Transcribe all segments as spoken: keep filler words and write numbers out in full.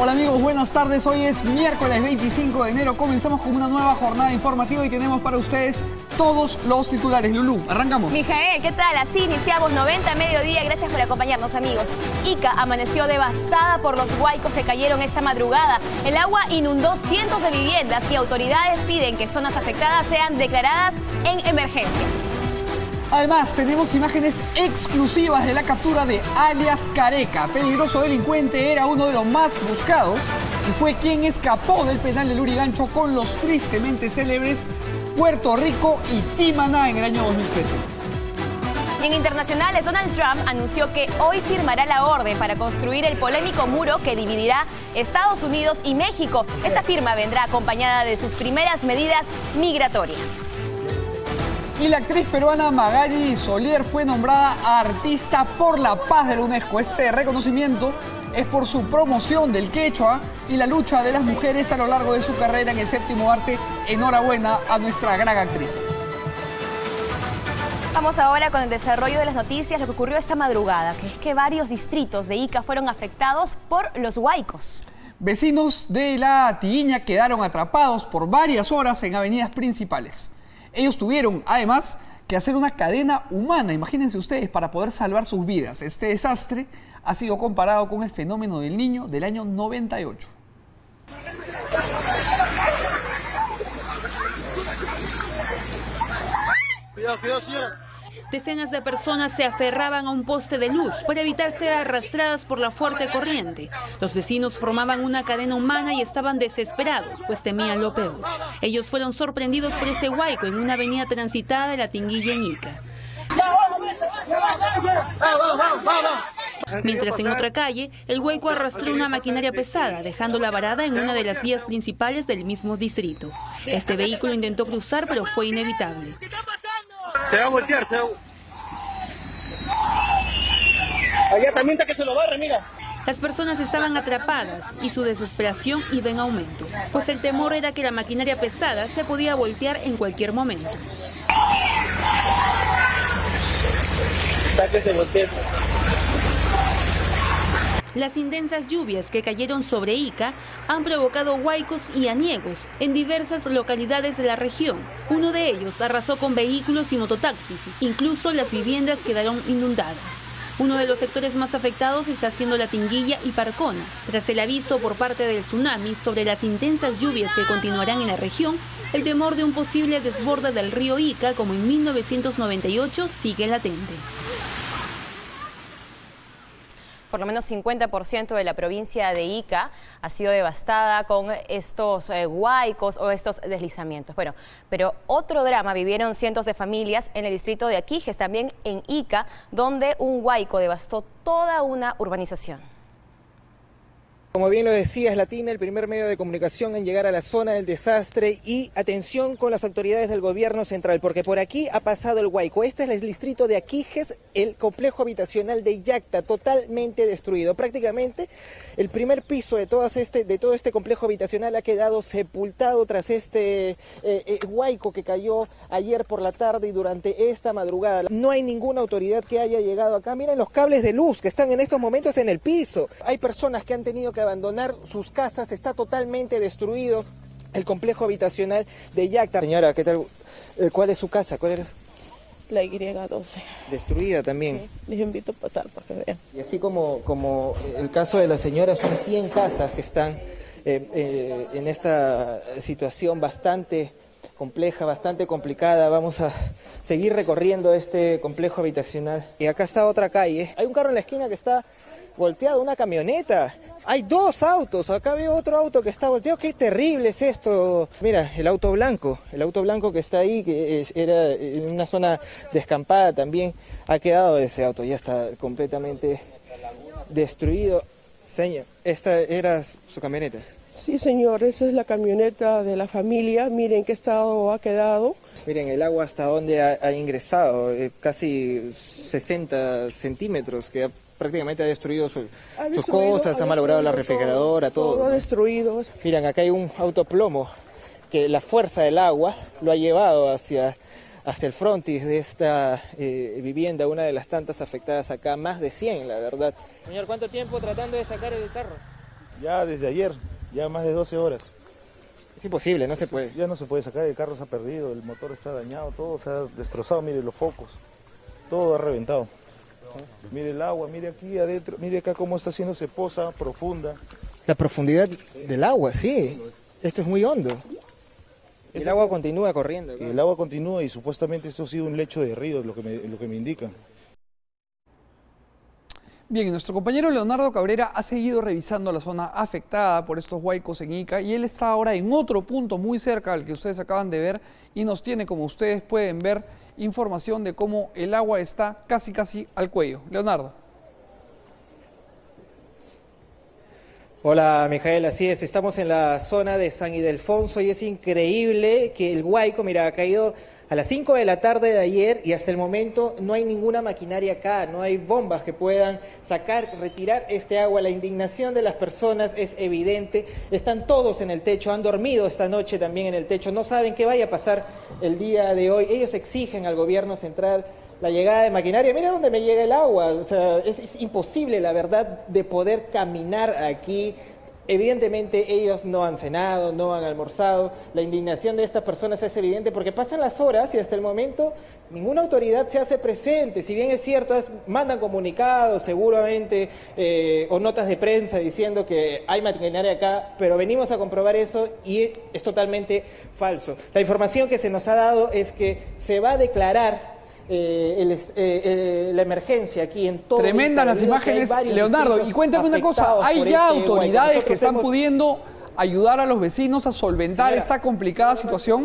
Hola amigos, buenas tardes. Hoy es miércoles veinticinco de enero. Comenzamos con una nueva jornada informativa y tenemos para ustedes todos los titulares. Lulú, arrancamos. Mijael, ¿qué tal? Así iniciamos noventa mediodía. Gracias por acompañarnos, amigos. Ica amaneció devastada por los huaicos que cayeron esta madrugada. El agua inundó cientos de viviendas y autoridades piden que zonas afectadas sean declaradas en emergencia. Además, tenemos imágenes exclusivas de la captura de alias Careca. Peligroso delincuente, era uno de los más buscados y fue quien escapó del penal de Lurigancho con los tristemente célebres Puerto Rico y Timaná en el año dos mil trece. Y en internacionales, Donald Trump anunció que hoy firmará la orden para construir el polémico muro que dividirá Estados Unidos y México. Esta firma vendrá acompañada de sus primeras medidas migratorias. Y la actriz peruana Magali Solier fue nombrada Artista por la Paz de la UNESCO. Este reconocimiento es por su promoción del quechua y la lucha de las mujeres a lo largo de su carrera en el séptimo arte. Enhorabuena a nuestra gran actriz. Vamos ahora con el desarrollo de las noticias, lo que ocurrió esta madrugada, que es que varios distritos de Ica fueron afectados por los huaicos. Vecinos de La Tiguiña quedaron atrapados por varias horas en avenidas principales. Ellos tuvieron, además, que hacer una cadena humana, imagínense ustedes, para poder salvar sus vidas. Este desastre ha sido comparado con el fenómeno del Niño del año noventa y ocho. Cuidado, cuidado, señora. Decenas de personas se aferraban a un poste de luz para evitar ser arrastradas por la fuerte corriente. Los vecinos formaban una cadena humana y estaban desesperados, pues temían lo peor. Ellos fueron sorprendidos por este huaico en una avenida transitada de La Tinguilla en Ica. Mientras en otra calle, el huaico arrastró una maquinaria pesada, dejándola varada en una de las vías principales del mismo distrito. Este vehículo intentó cruzar, pero fue inevitable. Se va a voltear, se va a... Allá también está que se lo barre, mira. Las personas estaban atrapadas y su desesperación iba en aumento, pues el temor era que la maquinaria pesada se podía voltear en cualquier momento. Está que se voltea. Las intensas lluvias que cayeron sobre Ica han provocado huaicos y aniegos en diversas localidades de la región. Uno de ellos arrasó con vehículos y mototaxis, incluso las viviendas quedaron inundadas. Uno de los sectores más afectados está siendo La Tinguilla y Parcona. Tras el aviso por parte del tsunami sobre las intensas lluvias que continuarán en la región, el temor de un posible desborde del río Ica, como en mil novecientos noventa y ocho, sigue latente. Por lo menos cincuenta por ciento de la provincia de Ica ha sido devastada con estos eh, huaicos o estos deslizamientos. Bueno, pero otro drama vivieron cientos de familias en el distrito de Aquijes, también en Ica, donde un huaico devastó toda una urbanización. Como bien lo decía, es Latina, el primer medio de comunicación en llegar a la zona del desastre, y atención con las autoridades del gobierno central, porque por aquí ha pasado el huaico. Este es el distrito de Aquijes, el complejo habitacional de Yacta, totalmente destruido. Prácticamente el primer piso de, todas este, de todo este complejo habitacional ha quedado sepultado tras este eh, eh, huaico que cayó ayer por la tarde y durante esta madrugada. No hay ninguna autoridad que haya llegado acá. Miren los cables de luz que están en estos momentos en el piso. Hay personas que han tenido que abandonar sus casas, está totalmente destruido el complejo habitacional de Yacta. Señora, ¿qué tal? ¿Cuál es su casa? ¿Cuál era? La Y doce. Destruida también. Sí, les invito a pasar para que vean. Y así como, como el caso de la señora, son cien casas que están eh, eh, en esta situación bastante compleja, bastante complicada. Vamos a seguir recorriendo este complejo habitacional. Y acá está otra calle. Hay un carro en la esquina que está volteado, una camioneta. Hay dos autos, acá veo otro auto que está volteado. Qué terrible es esto. Mira, el auto blanco, el auto blanco que está ahí, que es, era en una zona descampada también, ha quedado ese auto, ya está completamente destruido. Señor, ¿esta era su camioneta? Sí, señor, esa es la camioneta de la familia. Miren qué estado ha quedado. Miren el agua hasta dónde ha, ha ingresado, eh, casi sesenta centímetros, que ha prácticamente ha destruido, su, ha destruido sus cosas, ha, ha malogrado la refrigeradora, todo. Todo ha destruido. Miren, acá hay un autoplomo que la fuerza del agua lo ha llevado hacia, hacia el frontis de esta eh, vivienda, una de las tantas afectadas acá, más de cien, la verdad. Señor, ¿cuánto tiempo tratando de sacar el carro? Ya desde ayer, ya más de doce horas. Es imposible, no se puede. Ya no se puede sacar, el carro se ha perdido, el motor está dañado, todo se ha destrozado, mire los focos, todo ha reventado. Mire el agua, mire aquí adentro, mire acá cómo está haciéndose poza profunda. La profundidad del agua, sí. Esto es muy hondo. El agua continúa corriendo. El agua continúa y supuestamente esto ha sido un lecho de río, lo que me, lo que me indican. Bien, nuestro compañero Leonardo Cabrera ha seguido revisando la zona afectada por estos huaicos en Ica y él está ahora en otro punto muy cerca al que ustedes acaban de ver y nos tiene, como ustedes pueden ver, información de cómo el agua está casi casi al cuello. Leonardo. Hola, Mijael, así es, estamos en la zona de San Ildefonso y es increíble que el huaico, mira, ha caído a las cinco de la tarde de ayer y hasta el momento no hay ninguna maquinaria acá, no hay bombas que puedan sacar, retirar este agua. La indignación de las personas es evidente, están todos en el techo, han dormido esta noche también en el techo, no saben qué vaya a pasar el día de hoy. Ellos exigen al gobierno central la llegada de maquinaria. Mira dónde me llega el agua, o sea, es, es imposible, la verdad, de poder caminar aquí. Evidentemente ellos no han cenado, no han almorzado. La indignación de estas personas es evidente porque pasan las horas y hasta el momento ninguna autoridad se hace presente. Si bien es cierto, es, mandan comunicados seguramente eh, o notas de prensa diciendo que hay maquinaria acá, pero venimos a comprobar eso y es, es totalmente falso. La información que se nos ha dado es que se va a declarar Eh, el, eh, eh, la emergencia aquí en todo. Tremendas las imágenes, Leonardo. Y cuéntame una cosa, ¿hay ya este autoridades que están hemos... pudiendo ayudar a los vecinos a solventar Señora. esta complicada situación?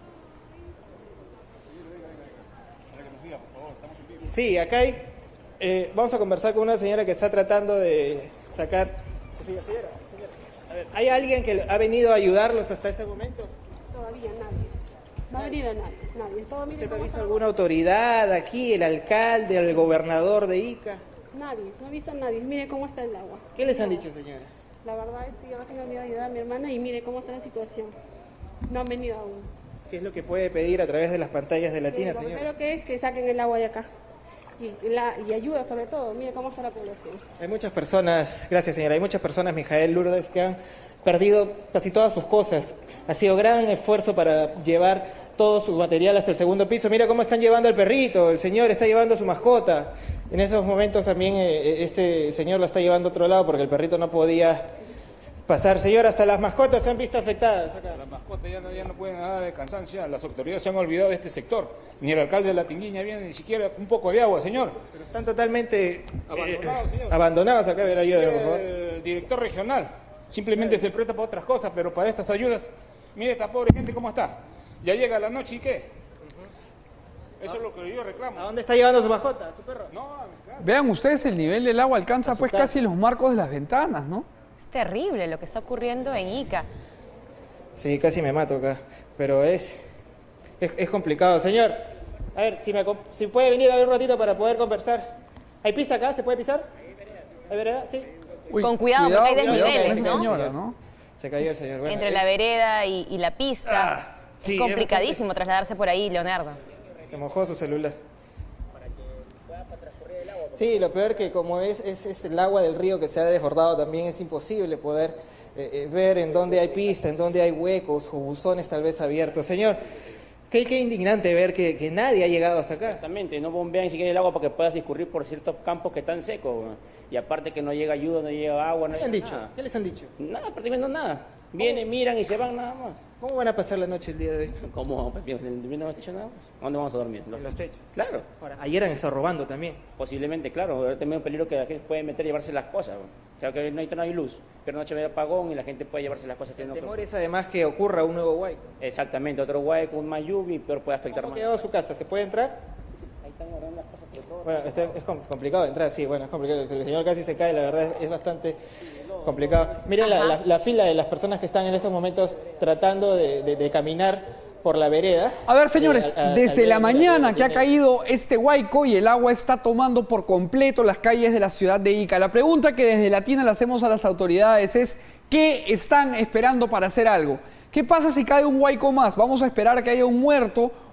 Sí, acá hay, eh, vamos a conversar con una señora que está tratando de sacar... A ver, ¿hay alguien que ha venido a ayudarlos hasta este momento? Todavía nadie. No ha venido nadie, nadie. Todo, mire, ¿Usted ha visto alguna autoridad aquí, el alcalde, el gobernador de Ica? Nadie, no he visto a nadie. Mire cómo está el agua. ¿Qué les han dicho, señora? La verdad es que yo recién he venido a ayudar a mi hermana y mire cómo está la situación. No han venido aún. ¿Qué es lo que puede pedir a través de las pantallas de Latina, sí, lo señora? primero que es que saquen el agua de acá. Y, la, y ayuda sobre todo. Mire cómo está la población. Hay muchas personas, gracias señora, hay muchas personas, Mijael Lourdes, que han perdido casi todas sus cosas. Ha sido gran esfuerzo para llevar todo su material hasta el segundo piso. Mira cómo están llevando al perrito, el señor está llevando a su mascota. En esos momentos también eh, este señor lo está llevando a otro lado porque el perrito no podía pasar. Señor, hasta las mascotas se han visto afectadas. Acá. Las mascotas ya no, ya no pueden nada de cansancio, las autoridades se han olvidado de este sector. Ni el alcalde de La Tinguiña viene ni siquiera un poco de agua, señor. Pero están totalmente abandonados, eh, abandonados acá, a ver, ayúdenme, por favor. El director regional simplemente se presta para otras cosas, pero para estas ayudas, mire esta pobre gente cómo está. Ya llega la noche y ¿qué? Uh-huh. Eso ¿Ah? es lo que yo reclamo. ¿A dónde está llevando su mascota, a su perro? No, a mi casa. Vean ustedes, el nivel del agua alcanza pues casa. casi los marcos de las ventanas, ¿no? Es terrible lo que está ocurriendo en Ica. Sí, casi me mato acá, pero es, es, es complicado. Señor, a ver, si, me, si puede venir a ver un ratito para poder conversar. ¿Hay pista acá? ¿Se puede pisar? ¿Hay vereda? Sí. Uy, con cuidado, cuidado, porque hay desniveles, ¿no? Señora, ¿no? Se cayó el señor. Bueno, Entre es... la vereda y, y la pista. Ah, sí, es complicadísimo es bastante... trasladarse por ahí, Leonardo. Se mojó su celular. Para que pueda transcurrir el agua. Sí, lo peor que como es, es, es el agua del río que se ha desbordado, también es imposible poder eh, eh, ver en dónde hay pista, en dónde hay huecos o buzones tal vez abiertos. Señor, qué, qué indignante ver que, que nadie ha llegado hasta acá. Exactamente, no bombean siquiera el agua para que puedas discurrir por ciertos campos que están secos. Y aparte que no llega ayuda, no llega agua, no ¿Qué llega han dicho? nada. ¿Qué les han dicho? Nada, prácticamente nada. Vienen, miran y se van nada más. ¿Cómo van a pasar la noche el día de hoy? ¿Cómo? ¿Durmiendo en los techos nada más? ¿Dónde vamos a dormir? En los techos. Claro. Ahora, ayer han estado robando también. Posiblemente, claro. Ahora también un peligro que la gente puede meter y llevarse las cosas. O sea, que no hay, no hay luz, pero noche hay apagón y la gente puede llevarse las cosas que el no... El temor es además que ocurra un nuevo huaico. Exactamente, otro huaico, un más lluvia y peor puede afectar ¿Cómo más. ha quedado su casa? ¿Se puede entrar? Ahí están guardando las cosas por todo. Bueno, este, es complicado de entrar, sí, bueno, es complicado. El señor casi se cae, la verdad es, es bastante complicado. Miren la, la, la fila de las personas que están en esos momentos tratando de, de, de caminar por la vereda. A ver, señores, eh, a, a, desde la mañana que ha caído este huaico y el agua está tomando por completo las calles de la ciudad de Ica. La pregunta que desde Latina le hacemos a las autoridades es, ¿qué están esperando para hacer algo? ¿Qué pasa si cae un huaico más? ¿Vamos a esperar a que haya un muerto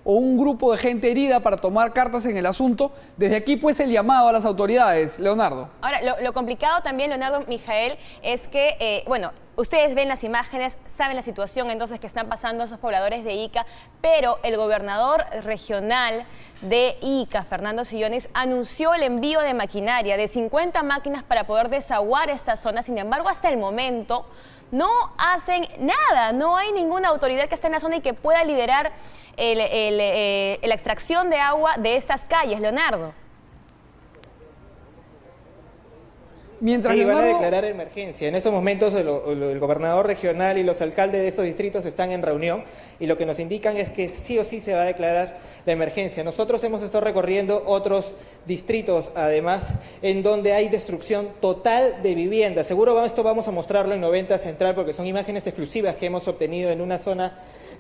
o un grupo de gente herida para tomar cartas en el asunto. Desde aquí pues el llamado a las autoridades, Leonardo. Ahora, lo, lo complicado también, Leonardo, Mijael, es que, eh, bueno, ustedes ven las imágenes, saben la situación entonces que están pasando esos pobladores de Ica, pero el gobernador regional de Ica, Fernando Sillones, anunció el envío de maquinaria, de cincuenta máquinas para poder desaguar esta zona. Sin embargo, hasta el momento no hacen nada, no hay ninguna autoridad que esté en la zona y que pueda liderar el, el, eh, la extracción de agua de estas calles, Leonardo. Mientras sí, Leonardo... van a declarar emergencia. En estos momentos el, el, el gobernador regional y los alcaldes de esos distritos están en reunión y lo que nos indican es que sí o sí se va a declarar la emergencia. Nosotros hemos estado recorriendo otros distritos, además, en donde hay destrucción total de viviendas. Seguro esto vamos a mostrarlo en noventa Central porque son imágenes exclusivas que hemos obtenido en una zona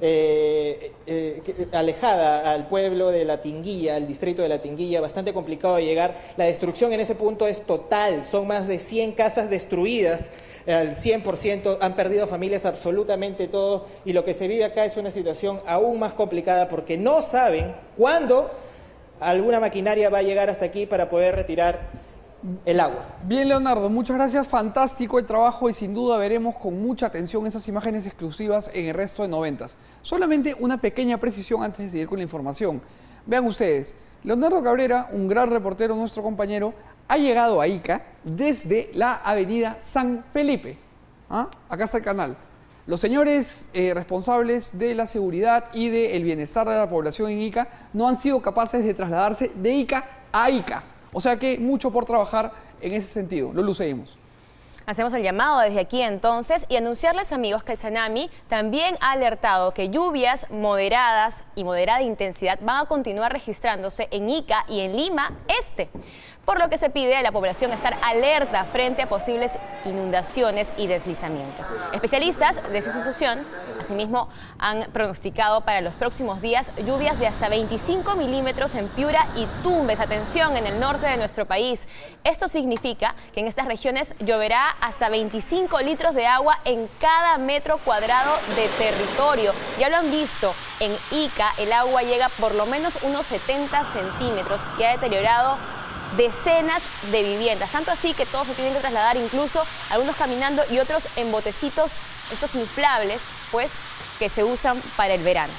eh, eh, alejada al pueblo de La Tinguilla, al distrito de La Tinguilla, bastante complicado de llegar. La destrucción en ese punto es total, son más de cien casas destruidas, al cien por ciento, han perdido familias absolutamente todo y lo que se vive acá es una situación aún más complicada porque no saben cuándo alguna maquinaria va a llegar hasta aquí para poder retirar el agua. Bien, Leonardo, muchas gracias, fantástico el trabajo y sin duda veremos con mucha atención esas imágenes exclusivas en el resto de noventas. Solamente una pequeña precisión antes de seguir con la información. Vean ustedes, Leonardo Cabrera, un gran reportero, nuestro compañero, ha llegado a Ica desde la avenida San Felipe. ¿Ah? Acá está el canal. Los señores eh, responsables de la seguridad y del bienestar de la población en Ica no han sido capaces de trasladarse de Ica a Ica. O sea que mucho por trabajar en ese sentido. Lulu, seguimos. Hacemos el llamado desde aquí entonces y anunciarles, amigos, que el Senami también ha alertado que lluvias moderadas y moderada intensidad van a continuar registrándose en Ica y en Lima Este, por lo que se pide a la población estar alerta frente a posibles inundaciones y deslizamientos. Especialistas de esta institución, asimismo, han pronosticado para los próximos días lluvias de hasta veinticinco milímetros en Piura y Tumbes, atención, en el norte de nuestro país. Esto significa que en estas regiones lloverá hasta veinticinco litros de agua en cada metro cuadrado de territorio. Ya lo han visto, en Ica el agua llega por lo menos unos setenta centímetros y ha deteriorado decenas de viviendas, tanto así que todos se tienen que trasladar, incluso algunos caminando y otros en botecitos, estos inflables, pues, que se usan para el verano.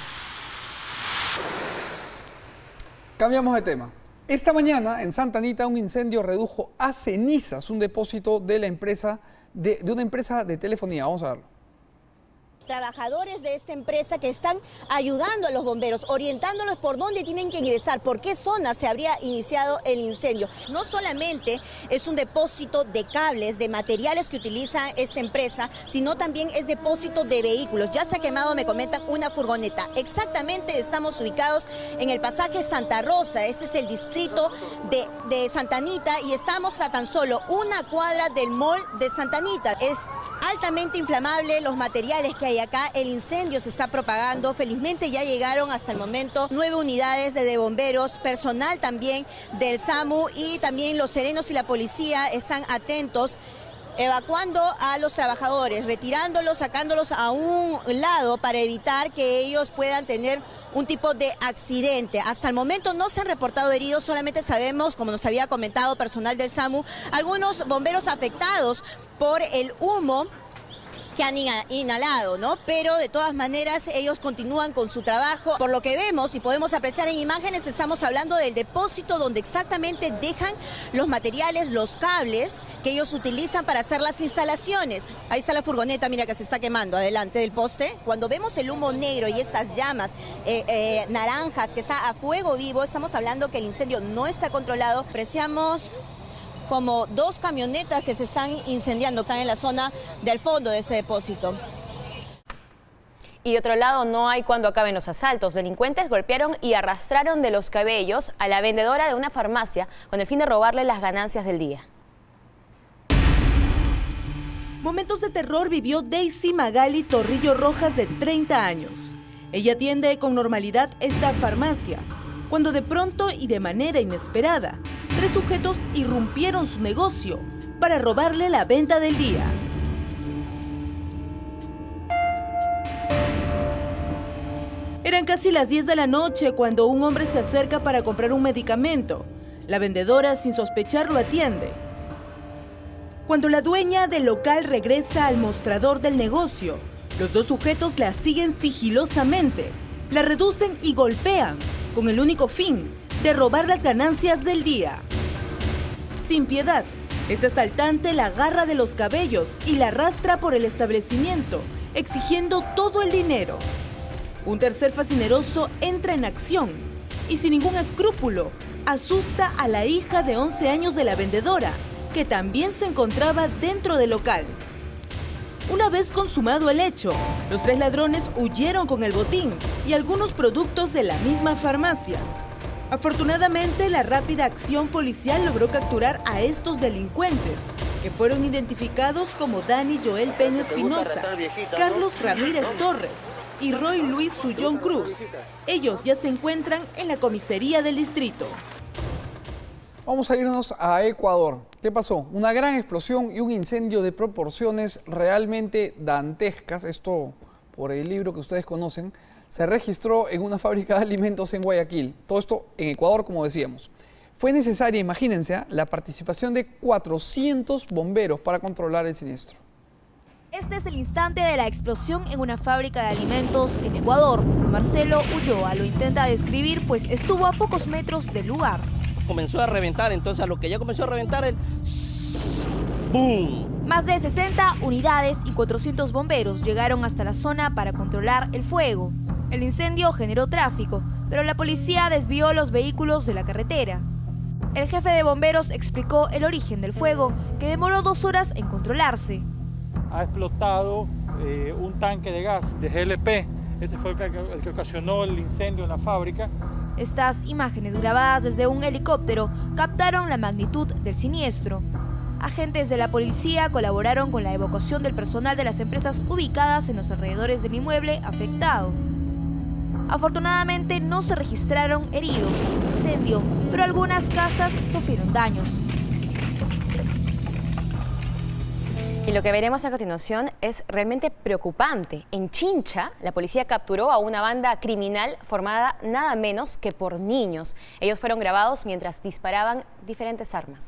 Cambiamos de tema. Esta mañana en Santa Anita un incendio redujo a cenizas un depósito de la empresa de, de una empresa de telefonía. Vamos a verlo. Trabajadores de esta empresa que están ayudando a los bomberos, orientándolos por dónde tienen que ingresar, por qué zona se habría iniciado el incendio. No solamente es un depósito de cables, de materiales que utiliza esta empresa, sino también es depósito de vehículos. Ya se ha quemado, me comentan, una furgoneta. Exactamente estamos ubicados en el pasaje Santa Rosa, este es el distrito de, de Santa Anita y estamos a tan solo una cuadra del mall de Santa Anita. Es altamente inflamable los materiales que hay acá, el incendio se está propagando, felizmente ya llegaron hasta el momento nueve unidades de, de bomberos, personal también del SAMU y también los serenos y la policía están atentos, evacuando a los trabajadores, retirándolos, sacándolos a un lado para evitar que ellos puedan tener un tipo de accidente. Hasta el momento no se han reportado heridos, solamente sabemos, como nos había comentado personal del SAMU, algunos bomberos afectados por el humo que han inhalado, ¿no? Pero de todas maneras ellos continúan con su trabajo. Por lo que vemos y podemos apreciar en imágenes, estamos hablando del depósito donde exactamente dejan los materiales, los cables que ellos utilizan para hacer las instalaciones. Ahí está la furgoneta, mira, que se está quemando adelante del poste. Cuando vemos el humo negro y estas llamas eh, eh, naranjas que está a fuego vivo, estamos hablando que el incendio no está controlado. Apreciamos como dos camionetas que se están incendiando, están en la zona del fondo de ese depósito. Y de otro lado, no hay cuando acaben los asaltos. Delincuentes golpearon y arrastraron de los cabellos a la vendedora de una farmacia con el fin de robarle las ganancias del día. Momentos de terror vivió Daisy Magali Torrillo Rojas, de treinta años. Ella atiende con normalidad esta farmacia, cuando de pronto y de manera inesperada, tres sujetos irrumpieron su negocio para robarle la venta del día. Eran casi las diez de la noche cuando un hombre se acerca para comprar un medicamento. La vendedora, sin sospechar, lo atiende. Cuando la dueña del local regresa al mostrador del negocio, los dos sujetos la siguen sigilosamente, la reducen y golpean, con el único fin de robar las ganancias del día. Sin piedad, este asaltante la agarra de los cabellos y la arrastra por el establecimiento, exigiendo todo el dinero. Un tercer fascineroso entra en acción y sin ningún escrúpulo asusta a la hija de once años de la vendedora, que también se encontraba dentro del local. Una vez consumado el hecho, los tres ladrones huyeron con el botín y algunos productos de la misma farmacia. Afortunadamente, la rápida acción policial logró capturar a estos delincuentes, que fueron identificados como Dani Joel Peña Espinosa, Carlos Ramírez Torres y Roy Luis Sullón Cruz. Ellos ya se encuentran en la comisaría del distrito. Vamos a irnos a Ecuador. ¿Qué pasó? Una gran explosión y un incendio de proporciones realmente dantescas, esto por el libro que ustedes conocen, se registró en una fábrica de alimentos en Guayaquil. Todo esto en Ecuador, como decíamos. Fue necesaria, imagínense, la participación de cuatrocientos bomberos para controlar el siniestro. Este es el instante de la explosión en una fábrica de alimentos en Ecuador. Marcelo Ulloa lo intenta describir, pues estuvo a pocos metros del lugar. Comenzó a reventar, entonces a lo que ya comenzó a reventar el ¡boom! Más de sesenta unidades y cuatrocientos bomberos llegaron hasta la zona para controlar el fuego. El incendio generó tráfico, pero la policía desvió los vehículos de la carretera. El jefe de bomberos explicó el origen del fuego, que demoró dos horas en controlarse. Ha explotado eh, un tanque de gas de G L P. Este fue el que, el que ocasionó el incendio en la fábrica. Estas imágenes grabadas desde un helicóptero captaron la magnitud del siniestro. Agentes de la policía colaboraron con la evacuación del personal de las empresas ubicadas en los alrededores del inmueble afectado. Afortunadamente no se registraron heridos en el incendio, pero algunas casas sufrieron daños. Y lo que veremos a continuación es realmente preocupante. En Chincha, la policía capturó a una banda criminal formada nada menos que por niños. Ellos fueron grabados mientras disparaban diferentes armas.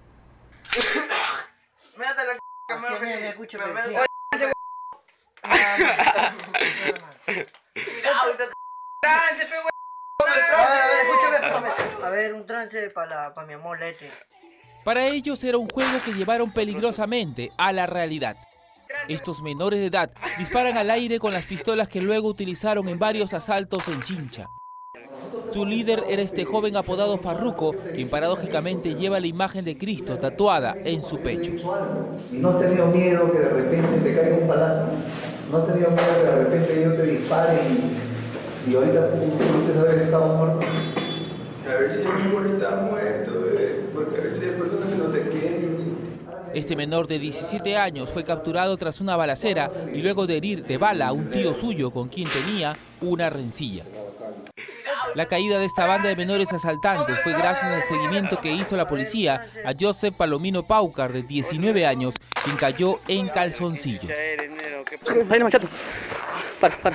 A ver, un trance para pa mi amor Lete. Para ellos era un juego que llevaron peligrosamente a la realidad. Estos menores de edad disparan al aire con las pistolas que luego utilizaron en varios asaltos en Chincha. Su líder era este joven apodado Farruco, quien paradójicamente lleva la imagen de Cristo tatuada en su pecho. ¿Y no has tenido miedo que de repente te caiga un balazo? ¿No has tenido miedo que de repente yo te dispare y, y ahorita pudiste haber estado muerto? A ver si mi amor está muerto, eh, porque a veces hay personas que no te quieren. Este menor de diecisiete años fue capturado tras una balacera y luego de herir de bala a un tío suyo con quien tenía una rencilla. La caída de esta banda de menores asaltantes fue gracias al seguimiento que hizo la policía a Joseph Palomino Paucar, de diecinueve años, quien cayó en calzoncillos. Para, para.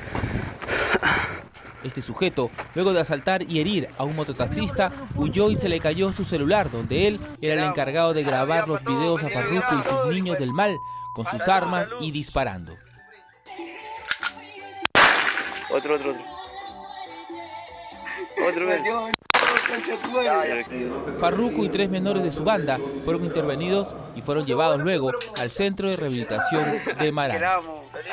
Este sujeto, luego de asaltar y herir a un mototaxista, huyó y se le cayó su celular, donde él era el encargado de grabar los videos a Farruco y sus niños del mal, con sus armas y disparando. Otro, otro, otro. Otro, otro. Farruco y tres menores de su banda fueron intervenidos y fueron llevados luego al Centro de Rehabilitación de Maracay.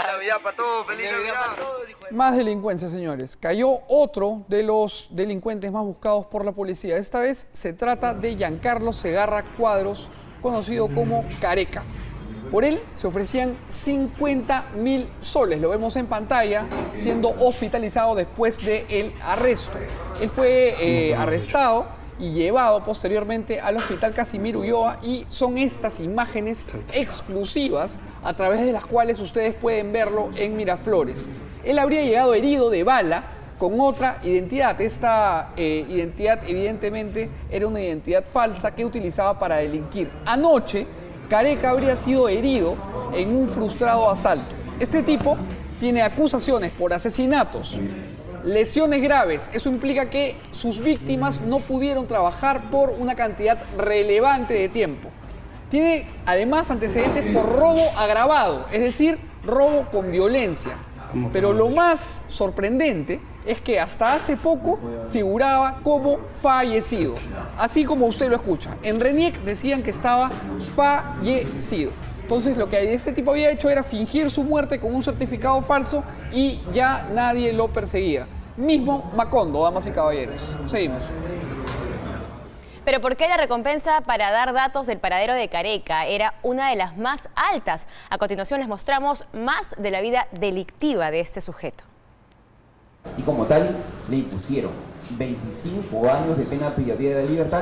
Más delincuencia, señores. Cayó otro de los delincuentes más buscados por la policía. Esta vez se trata de Giancarlo Segarra Cuadros, conocido como Careca. Por él se ofrecían cincuenta mil soles, lo vemos en pantalla, siendo hospitalizado después del arresto. Él fue eh, arrestado y llevado posteriormente al Hospital Casimiro Ulloa, y son estas imágenes exclusivas a través de las cuales ustedes pueden verlo en Miraflores. Él habría llegado herido de bala con otra identidad. Esta eh, identidad evidentemente era una identidad falsa que utilizaba para delinquir. Anoche, Careca habría sido herido en un frustrado asalto. Este tipo tiene acusaciones por asesinatos, lesiones graves. Eso implica que sus víctimas no pudieron trabajar por una cantidad relevante de tiempo. Tiene además antecedentes por robo agravado, es decir, robo con violencia. Pero lo más sorprendente es que hasta hace poco figuraba como fallecido. Así como usted lo escucha. En RENIEC decían que estaba fallecido. Entonces lo que este tipo había hecho era fingir su muerte con un certificado falso y ya nadie lo perseguía. Mismo Macondo, damas y caballeros. Seguimos. Pero ¿por qué la recompensa para dar datos del paradero de Careca era una de las más altas? A continuación les mostramos más de la vida delictiva de este sujeto. Y como tal, le impusieron veinticinco años de pena privativa de libertad.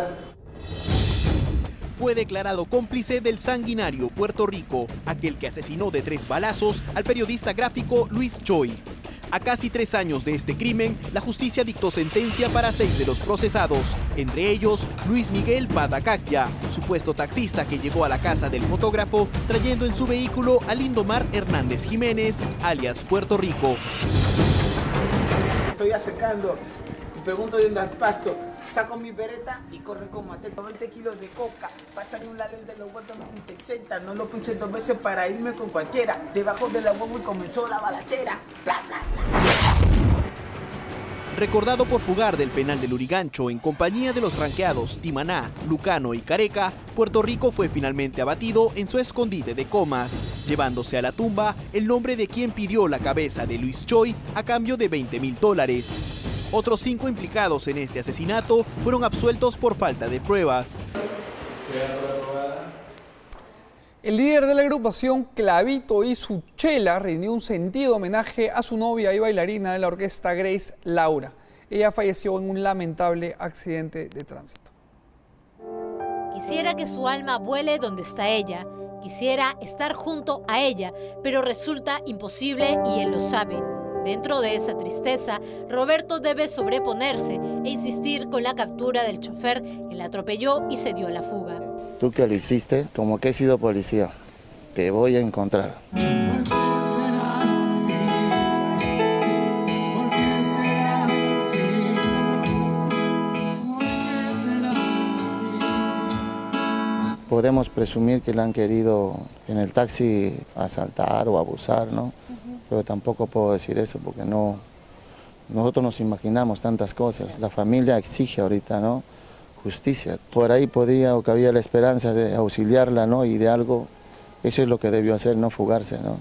Fue declarado cómplice del sanguinario Puerto Rico, aquel que asesinó de tres balazos al periodista gráfico Luis Choi. A casi tres años de este crimen, la justicia dictó sentencia para seis de los procesados, entre ellos Luis Miguel Badacacya, supuesto taxista que llegó a la casa del fotógrafo trayendo en su vehículo a Lindomar Hernández Jiménez, alias Puerto Rico. Estoy acercando, y pregunto de dónde al pasto, saco mi bereta y corre con Mateo. veinte kilos de coca, pasan un ladrón de los huertos en sesenta, no lo puse dos veces para irme con cualquiera. Debajo de la bomba y comenzó la balacera. Bla, bla, bla. Recordado por fugar del penal de Lurigancho en compañía de los ranqueados Timaná, Lucano y Careca, Puerto Rico fue finalmente abatido en su escondite de Comas, llevándose a la tumba el nombre de quien pidió la cabeza de Luis Choi a cambio de veinte mil dólares. Otros cinco implicados en este asesinato fueron absueltos por falta de pruebas. El líder de la agrupación Clavito y Suchela rindió un sentido homenaje a su novia y bailarina de la orquesta Grace Laura. Ella falleció en un lamentable accidente de tránsito. Quisiera que su alma vuele donde está ella. Quisiera estar junto a ella, pero resulta imposible y él lo sabe. Dentro de esa tristeza, Roberto debe sobreponerse e insistir con la captura del chofer que la atropelló y se dio a la fuga. Tú que lo hiciste, como que he sido policía, te voy a encontrar. Podemos presumir que le han querido en el taxi asaltar o abusar, ¿no? Pero tampoco puedo decir eso porque no, nosotros nos imaginamos tantas cosas. La familia exige ahorita, ¿no?, justicia. Por ahí podía o cabía la esperanza de auxiliarla, ¿no?, y de algo. Eso es lo que debió hacer, no fugarse, ¿no?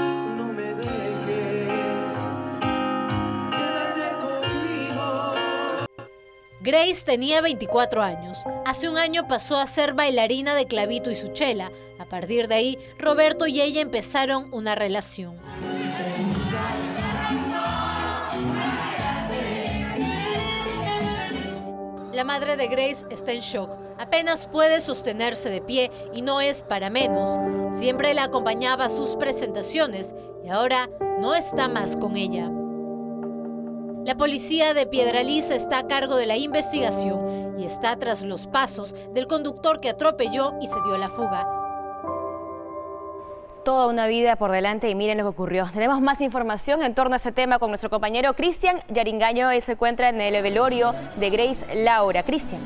Grace tenía veinticuatro años. Hace un año pasó a ser bailarina de Clavito y Suchela. A partir de ahí, Roberto y ella empezaron una relación. La madre de Grace está en shock. Apenas puede sostenerse de pie y no es para menos. Siempre la acompañaba a sus presentaciones y ahora no está más con ella. La policía de Piedralíza está a cargo de la investigación y está tras los pasos del conductor que atropelló y se dio a la fuga. Toda una vida por delante y miren lo que ocurrió. Tenemos más información en torno a ese tema con nuestro compañero Cristian Yaringaño. Él se encuentra en el velorio de Grace Laura. Cristian.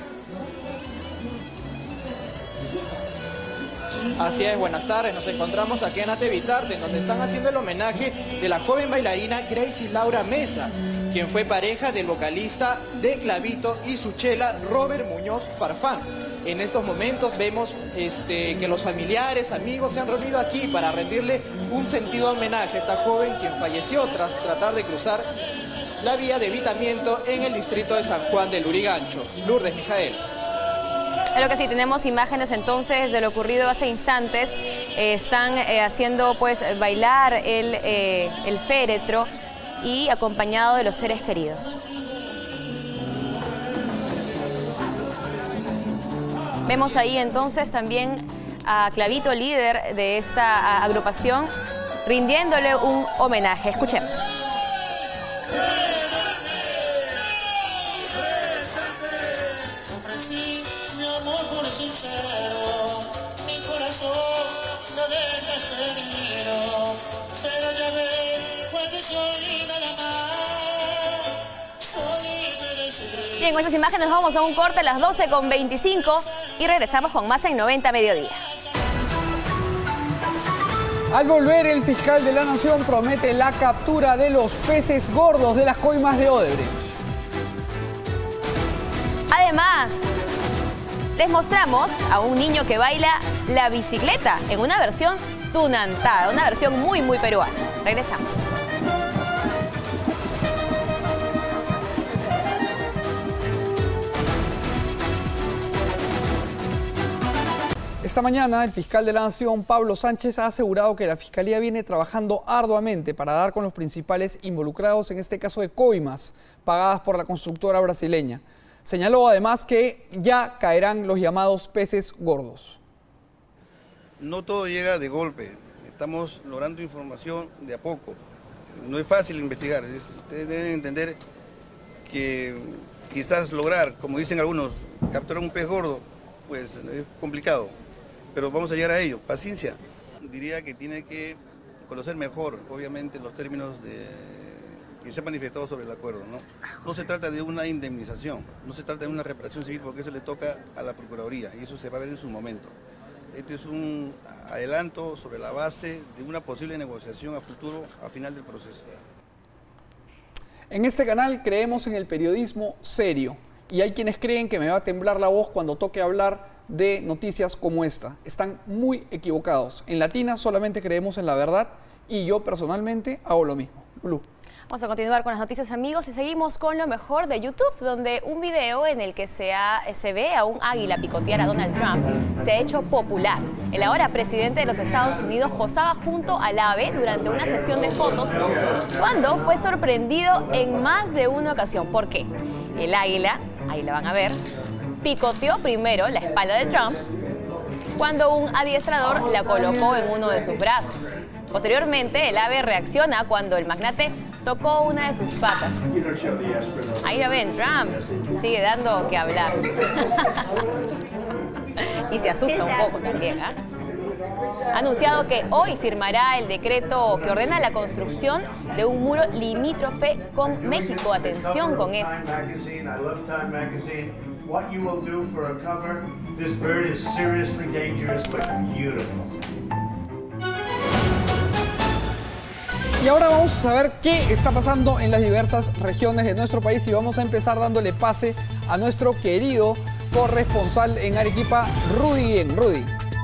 Así es, buenas tardes. Nos encontramos aquí en Atevitarte, en donde están haciendo el homenaje de la joven bailarina Grace Laura Mesa, quien fue pareja del vocalista de Clavito y Suchela, Robert Muñoz Farfán. En estos momentos vemos este, que los familiares, amigos se han reunido aquí para rendirle un sentido homenaje a esta joven quien falleció tras tratar de cruzar la vía de evitamiento en el distrito de San Juan de Lurigancho. Lourdes, Mijael. Claro que sí, tenemos imágenes entonces de lo ocurrido hace instantes. Eh, están eh, haciendo pues bailar el, eh, el féretro y acompañado de los seres queridos. Vemos ahí entonces también a Clavito, líder de esta agrupación, rindiéndole un homenaje. Escuchemos. Bien, con estas imágenes nos vamos a un corte a las doce con veinticinco y regresamos con más en noventa Mediodía. Al volver, el fiscal de la Nación promete la captura de los peces gordos de las coimas de Odebrecht. Además, les mostramos a un niño que baila la bicicleta en una versión tunantada, una versión muy, muy peruana. Regresamos. Esta mañana, el fiscal de la Nación, Pablo Sánchez, ha asegurado que la Fiscalía viene trabajando arduamente para dar con los principales involucrados en este caso de coimas pagadas por la constructora brasileña. Señaló además que ya caerán los llamados peces gordos. No todo llega de golpe, estamos logrando información de a poco. No es fácil investigar, ustedes deben entender que quizás lograr, como dicen algunos, capturar un pez gordo, pues es complicado. Pero vamos a llegar a ello, paciencia. Diría que tiene que conocer mejor, obviamente, los términos de, que se han manifestado sobre el acuerdo, ¿no? No se trata de una indemnización, no se trata de una reparación civil, porque eso le toca a la Procuraduría y eso se va a ver en su momento. Este es un adelanto sobre la base de una posible negociación a futuro, a final del proceso. En este canal creemos en el periodismo serio y hay quienes creen que me va a temblar la voz cuando toque hablar de noticias como esta. Están muy equivocados. En Latina solamente creemos en la verdad y yo personalmente hago lo mismo. Blue. Vamos a continuar con las noticias, amigos, y seguimos con lo mejor de YouTube, donde un video en el que se, ha, se ve a un águila picotear a Donald Trump se ha hecho popular. El ahora presidente de los Estados Unidos posaba junto al ave durante una sesión de fotos cuando fue sorprendido en más de una ocasión. ¿Por qué? El águila, ahí la van a ver, picoteó primero la espalda de Trump cuando un adiestrador la colocó en uno de sus brazos. Posteriormente, el ave reacciona cuando el magnate tocó una de sus patas. Ahí la ven, Trump sigue dando que hablar. Y se asusta un poco también, ¿eh? Ha anunciado que hoy firmará el decreto que ordena la construcción de un muro limítrofe con México. Atención con esto. What you will do for a cover, this bird is seriously dangerous but beautiful. Y ahora vamos a saber qué está pasando en las diversas regiones de nuestro país y vamos a empezar dándole pase a nuestro querido corresponsal en Arequipa, Rudy Guillén. Rudy.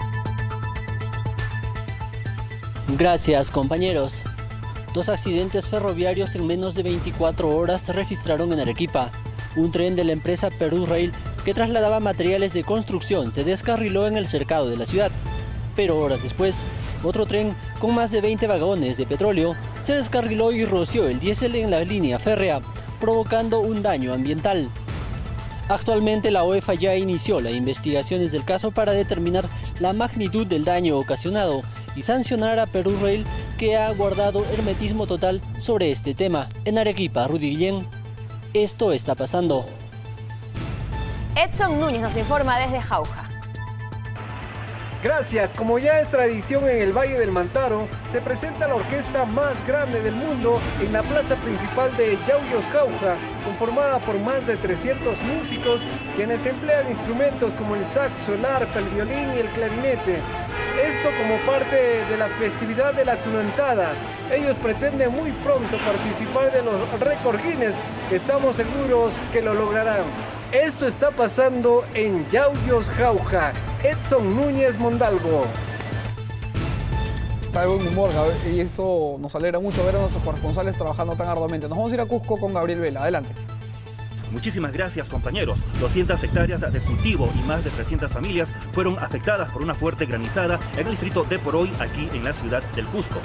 Gracias, compañeros. Dos accidentes ferroviarios en menos de veinticuatro horas se registraron en Arequipa. Un tren de la empresa Perú Rail que trasladaba materiales de construcción se descarriló en el cercado de la ciudad. Pero horas después, otro tren con más de veinte vagones de petróleo se descarriló y roció el diésel en la línea férrea, provocando un daño ambiental. Actualmente la O E F A ya inició las investigaciones del caso para determinar la magnitud del daño ocasionado y sancionar a Perú Rail, que ha guardado hermetismo total sobre este tema. En Arequipa, Rudy Guillén. Esto está pasando. Edson Núñez nos informa desde Jauja. Gracias. Como ya es tradición en el Valle del Mantaro, se presenta la orquesta más grande del mundo en la plaza principal de Yauyos, Jauja, conformada por más de trescientos músicos, quienes emplean instrumentos como el saxo, el arpa, el violín y el clarinete. Esto como parte de la festividad de la tunantada. Ellos pretenden muy pronto participar de los récord Guinness, que estamos seguros que lo lograrán. Esto está pasando en Yauyos, Jauja. Edson Núñez Mondalgo. Está de buen humor, y eso nos alegra mucho ver a nuestros corresponsales trabajando tan arduamente. Nos vamos a ir a Cusco con Gabriel Vela. Adelante. Muchísimas gracias, compañeros. doscientas hectáreas de cultivo y más de trescientas familias fueron afectadas por una fuerte granizada en el distrito de Poroy, aquí en la ciudad del Cusco.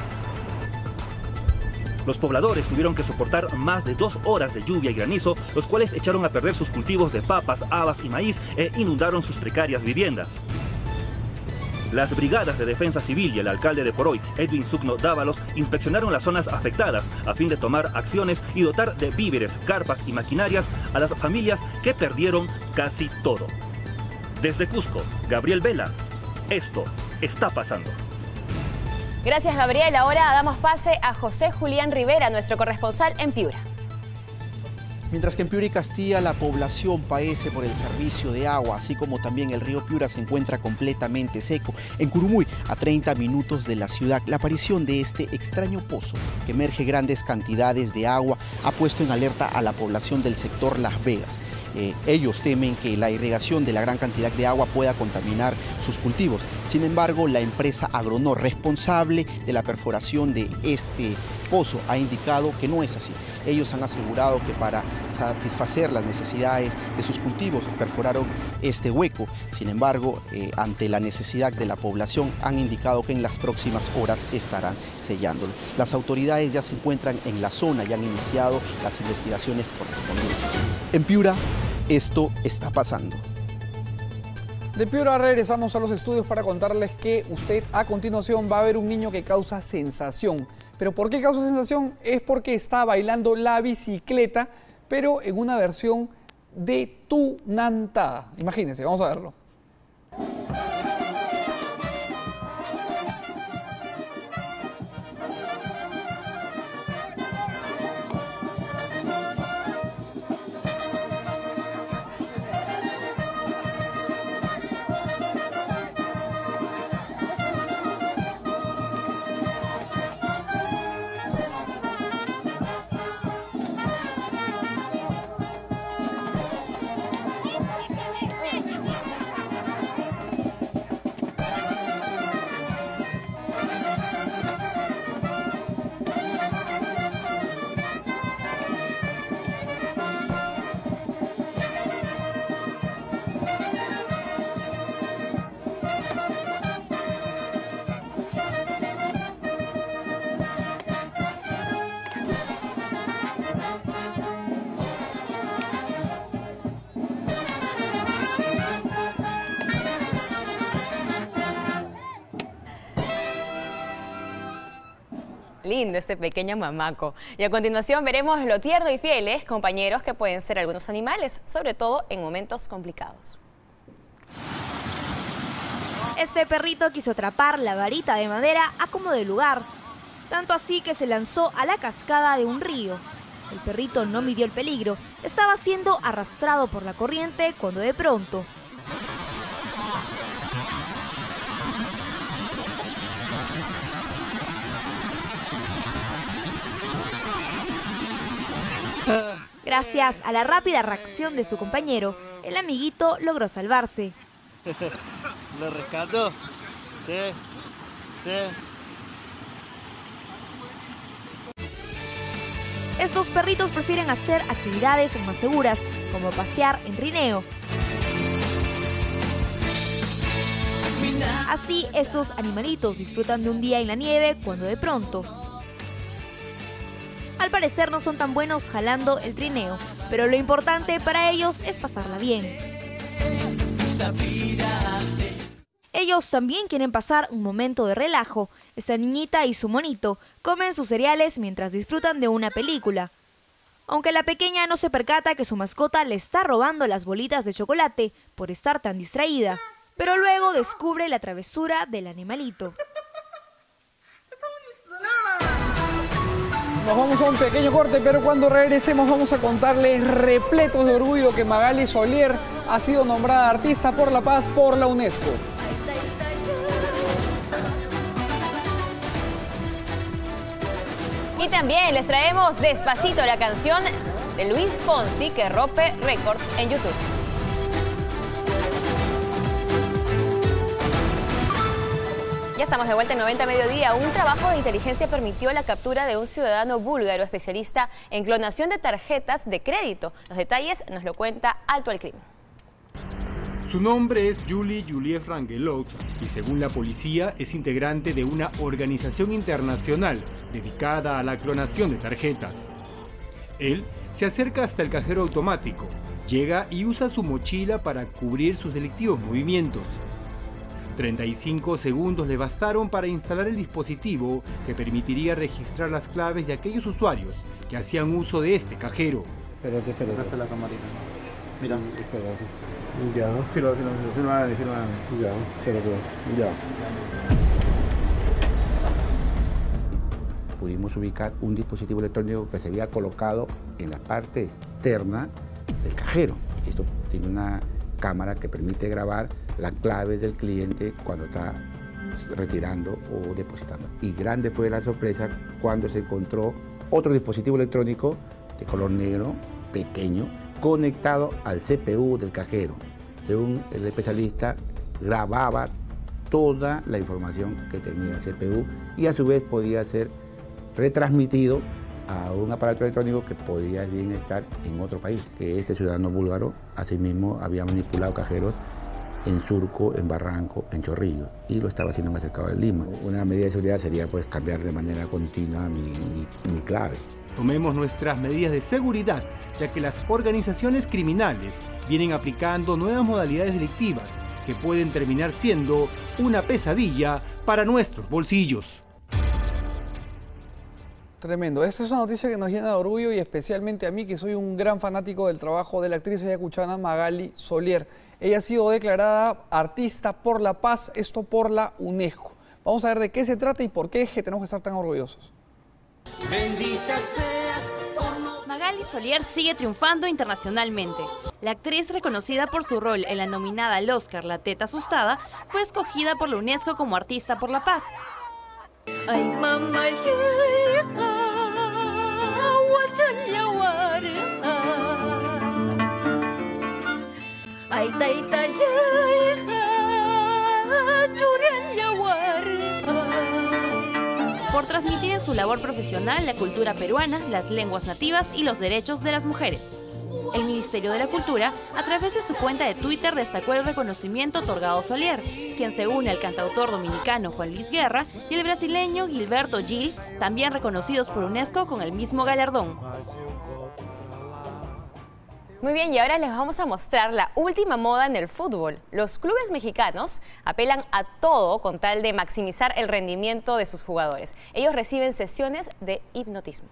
Los pobladores tuvieron que soportar más de dos horas de lluvia y granizo, los cuales echaron a perder sus cultivos de papas, habas y maíz e inundaron sus precarias viviendas. Las brigadas de defensa civil y el alcalde de Poroy, Edwin Sugno Dávalos, inspeccionaron las zonas afectadas a fin de tomar acciones y dotar de víveres, carpas y maquinarias a las familias que perdieron casi todo. Desde Cusco, Gabriel Vela, esto está pasando. Gracias, Gabriel. Ahora damos pase a José Julián Rivera, nuestro corresponsal en Piura. Mientras que en Piura y Castilla la población padece por el servicio de agua, así como también el río Piura se encuentra completamente seco. En Curumuy, a treinta minutos de la ciudad, la aparición de este extraño pozo que emerge grandes cantidades de agua ha puesto en alerta a la población del sector Las Vegas. Eh, ellos temen que la irrigación de la gran cantidad de agua pueda contaminar sus cultivos. Sin embargo, la empresa Agronor, responsable de la perforación de este pozo, ha indicado que no es así. Ellos han asegurado que para satisfacer las necesidades de sus cultivos perforaron este hueco. Sin embargo, eh, ante la necesidad de la población, han indicado que en las próximas horas estarán sellándolo. Las autoridades ya se encuentran en la zona y han iniciado las investigaciones correspondientes. En Piura, esto está pasando. De Piura regresamos a los estudios para contarles que usted a continuación va a ver un niño que causa sensación. ¿Pero por qué causa sensación? Es porque está bailando la bicicleta, pero en una versión de tunantada. Imagínense, vamos a verlo. Lindo este pequeño mamaco. Y a continuación veremos lo tierno y fieles compañeros que pueden ser algunos animales, sobre todo en momentos complicados. Este perrito quiso atrapar la varita de madera a como de lugar, tanto así que se lanzó a la cascada de un río. El perrito no midió el peligro, estaba siendo arrastrado por la corriente cuando de pronto... Gracias a la rápida reacción de su compañero, el amiguito logró salvarse. ¿Lo rescato? Sí, sí. Estos perritos prefieren hacer actividades más seguras, como pasear en trineo. Así, estos animalitos disfrutan de un día en la nieve cuando de pronto... Al parecer no son tan buenos jalando el trineo, pero lo importante para ellos es pasarla bien. Ellos también quieren pasar un momento de relajo. Esta niñita y su monito comen sus cereales mientras disfrutan de una película. Aunque la pequeña no se percata que su mascota le está robando las bolitas de chocolate por estar tan distraída, pero luego descubre la travesura del animalito. Nos vamos a un pequeño corte, pero cuando regresemos vamos a contarles repletos de orgullo que Magali Solier ha sido nombrada Artista por la Paz por la UNESCO. Y también les traemos Despacito, la canción de Luis Fonsi que rompe récords en YouTube. Ya estamos de vuelta en noventa Mediodía. Un trabajo de inteligencia permitió la captura de un ciudadano búlgaro especialista en clonación de tarjetas de crédito. Los detalles nos lo cuenta Alto al Crimen. Su nombre es Yuli Yuliev Rangelot y según la policía es integrante de una organización internacional dedicada a la clonación de tarjetas. Él se acerca hasta el cajero automático, llega y usa su mochila para cubrir sus delictivos movimientos. treinta y cinco segundos le bastaron para instalar el dispositivo que permitiría registrar las claves de aquellos usuarios que hacían uso de este cajero. Espérate, espérate. Esta es la camarita. Mira. Espérate. Ya. Filo, filo, filo, filo, filo. Ya, espérate. Ya. pudimos ubicar un dispositivo electrónico que se había colocado en la parte externa del cajero. Esto tiene una cámara que permite grabar la clave del cliente cuando está retirando o depositando. Y grande fue la sorpresa cuando se encontró otro dispositivo electrónico de color negro, pequeño, conectado al C P U del cajero. Según el especialista, grababa toda la información que tenía el C P U y a su vez podía ser retransmitido a un aparato electrónico que podía bien estar en otro país. Que este ciudadano búlgaro asimismo había manipulado cajeros en Surco, en Barranco, en Chorrillos, y lo estaba haciendo más cerca de Lima. Una medida de seguridad sería pues cambiar de manera continua mi, mi, mi clave. Tomemos nuestras medidas de seguridad, ya que las organizaciones criminales vienen aplicando nuevas modalidades delictivas que pueden terminar siendo una pesadilla para nuestros bolsillos. Tremendo. Esta es una noticia que nos llena de orgullo y especialmente a mí, que soy un gran fanático del trabajo de la actriz ayacuchana Magali Solier. Ella ha sido declarada artista por la paz, esto por la UNESCO. Vamos a ver de qué se trata y por qué es que tenemos que estar tan orgullosos. Bendita seas por no... Magali Solier sigue triunfando internacionalmente. La actriz, reconocida por su rol en la nominada al Oscar La Teta Asustada, fue escogida por la UNESCO como artista por la paz. Ay, mamá, ay, taita, por transmitir en su labor profesional la cultura peruana, las lenguas nativas y los derechos de las mujeres. El Ministerio de la Cultura, a través de su cuenta de Twitter, destacó el reconocimiento otorgado a Solier, quien se une al cantautor dominicano Juan Luis Guerra y el brasileño Gilberto Gil, también reconocidos por UNESCO con el mismo galardón. Muy bien, y ahora les vamos a mostrar la última moda en el fútbol. Los clubes mexicanos apelan a todo con tal de maximizar el rendimiento de sus jugadores. Ellos reciben sesiones de hipnotismo.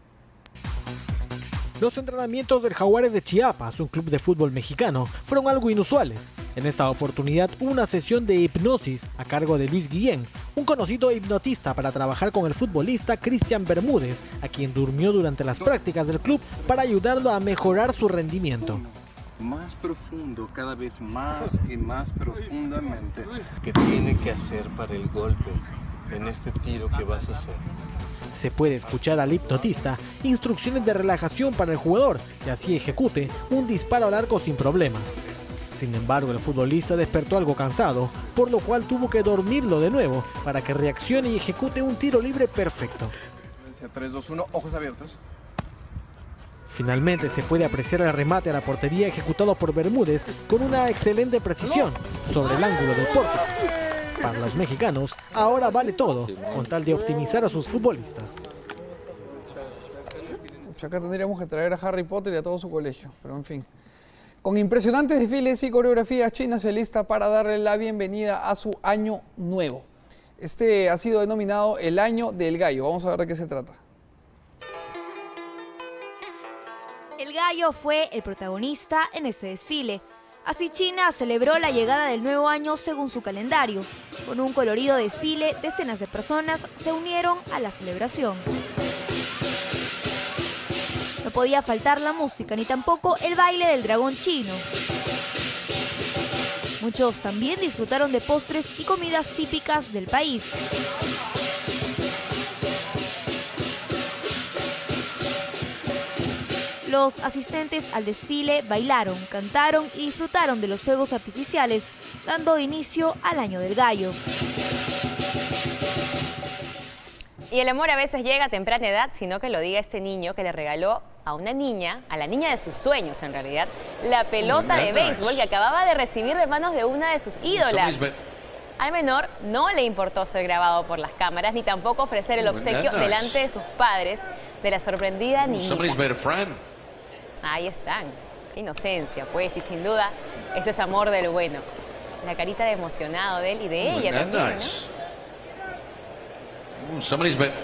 Los entrenamientos del Jaguares de Chiapas, un club de fútbol mexicano, fueron algo inusuales. En esta oportunidad hubo una sesión de hipnosis a cargo de Luis Guillén, un conocido hipnotista, para trabajar con el futbolista Cristian Bermúdez, a quien durmió durante las prácticas del club para ayudarlo a mejorar su rendimiento. Más profundo, cada vez más y más profundamente, que tiene que hacer para el golpe en este tiro que vas a hacer. Se puede escuchar al hipnotista instrucciones de relajación para el jugador y así ejecute un disparo al arco sin problemas. Sin embargo, el futbolista despertó algo cansado, por lo cual tuvo que dormirlo de nuevo para que reaccione y ejecute un tiro libre perfecto. tres, dos, uno, ojos abiertos. Finalmente se puede apreciar el remate a la portería ejecutado por Bermúdez con una excelente precisión sobre el ángulo del pórtico. Para los mexicanos, ahora vale todo, con tal de optimizar a sus futbolistas. Acá tendríamos que traer a Harry Potter y a todo su colegio, pero en fin. Con impresionantes desfiles y coreografías, China se lista para darle la bienvenida a su año nuevo. Este ha sido denominado el Año del Gallo. Vamos a ver de qué se trata. El gallo fue el protagonista en este desfile. Así China celebró la llegada del nuevo año según su calendario. Con un colorido desfile, decenas de personas se unieron a la celebración. No podía faltar la música ni tampoco el baile del dragón chino. Muchos también disfrutaron de postres y comidas típicas del país. Los asistentes al desfile bailaron, cantaron y disfrutaron de los fuegos artificiales, dando inicio al Año del Gallo. Y el amor a veces llega a temprana edad, sino que lo diga este niño que le regaló a una niña, a la niña de sus sueños en realidad, la pelota de béisbol que acababa de recibir de manos de una de sus ídolas. Al menor no le importó ser grabado por las cámaras, ni tampoco ofrecer el obsequio delante de sus padres de la sorprendida niñita. Ahí están, qué inocencia, pues, y sin duda, eso es amor del bueno. La carita de emocionado de él y de ella también, ¿no? Somebody's been.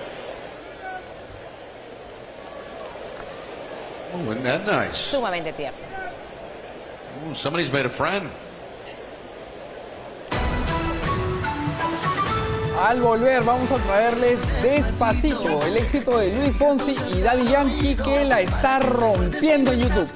Oh, isn't that nice? Sumamente tiernos. Oh, somebody's made a friend. Al volver vamos a traerles Despacito, el éxito de Luis Fonsi y Daddy Yankee que la está rompiendo en YouTube.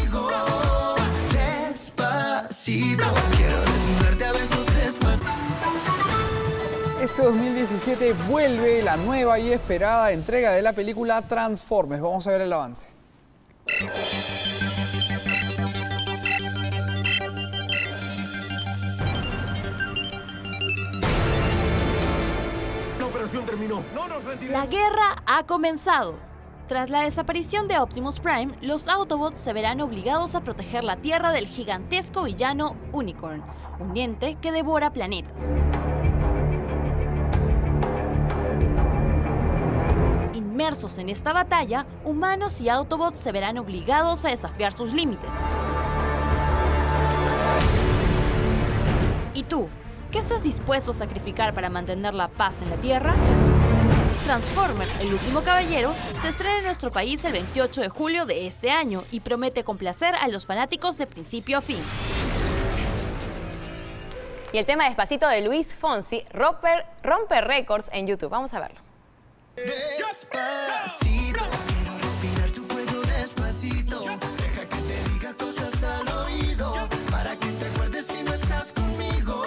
Despacito, quiero desnudarte a besos despacito. Este dos mil diecisiete vuelve la nueva y esperada entrega de la película Transformers. Vamos a ver el avance. La operación terminó. No nos retiremos. La guerra ha comenzado. Tras la desaparición de Optimus Prime, los Autobots se verán obligados a proteger la Tierra del gigantesco villano Unicorn, un ente que devora planetas. Inmersos en esta batalla, humanos y Autobots se verán obligados a desafiar sus límites. ¿Y tú? ¿Qué estás dispuesto a sacrificar para mantener la paz en la Tierra? Transformers, el último caballero, se estrena en nuestro país el veintiocho de julio de este año y promete complacer a los fanáticos de principio a fin. Y el tema Despacito de Luis Fonsi rompe, rompe récords en YouTube. Vamos a verlo. Despacito, quiero respirar tu cuello despacito. Deja que te diga cosas al oído, para que te acuerdes si no estás conmigo.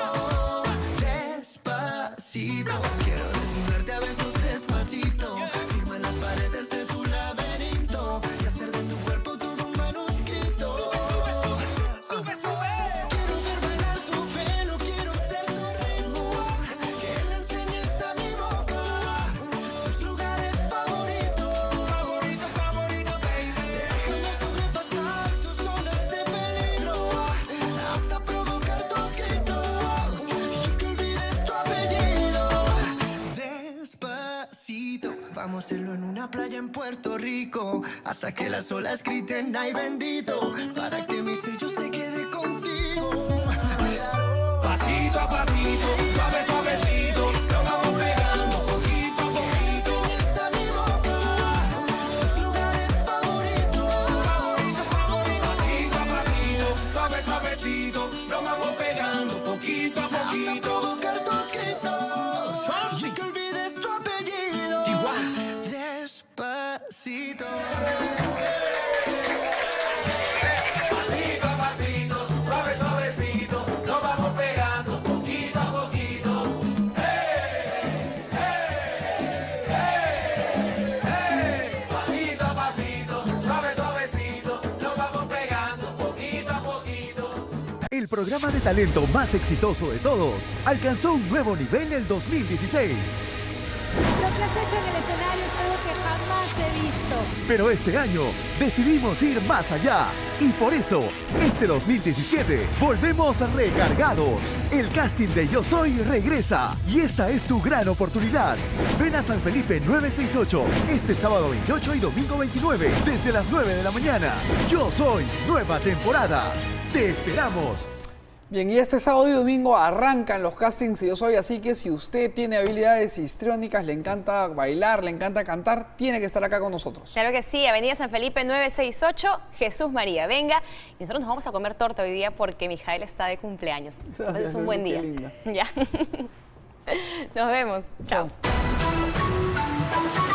Despacito, quiero desnudarte a besos despacito. Firma en las paredes de tu laberinto y hacer de tu cuerpo todo un manuscrito. Sube, sube, sube. Quiero ver bailar tu pelo, quiero ser tu ritmo. Que le enseñes a mi boca tus lugares favoritos. Favorito, favorito, baby. Déjame sobrepasar tus zonas de peligro hasta provocar tus gritos y que olvides tu apellido. Despacito, vamos a hacerlo en una playa en Puerto Rico hasta que las olas griten ay bendito, para que mi sello se quede contigo. Pasito a pasito, suave suavecito, lo vamos pegando poquito a poquito. Enseñas a mi boca tus lugares favoritos. Favorito, favorito. Pasito a pasito, suave suavecito, lo vamos pegando poquito a poquito. Hasta provocar tus gritos y que olvides tu apellido. Despacito. Pasito a pasito, suave suavecito, lo vamos pegando poquito a poquito. Hey, hey, hey, hey. Pasito a pasito, suave suavecito, lo vamos pegando poquito a poquito. El programa de talento más exitoso de todos alcanzó un nuevo nivel el dos mil dieciséis. Lo que has hecho en el escenario es algo que jamás he visto. Pero este año decidimos ir más allá y por eso, este dos mil diecisiete, volvemos recargados. El casting de Yo Soy regresa y esta es tu gran oportunidad. Ven a San Felipe novecientos sesenta y ocho este sábado veintiocho y domingo veintinueve desde las nueve de la mañana. Yo Soy, nueva temporada. ¡Te esperamos! Bien, y este sábado y domingo arrancan los castings de Yo Soy, así que si usted tiene habilidades histriónicas, le encanta bailar, le encanta cantar, tiene que estar acá con nosotros. Claro que sí, Avenida San Felipe novecientos sesenta y ocho, Jesús María, venga. Y nosotros nos vamos a comer torta hoy día porque Mijael está de cumpleaños. Entonces es un buen día. Ya. Nos vemos. Chao. Chao.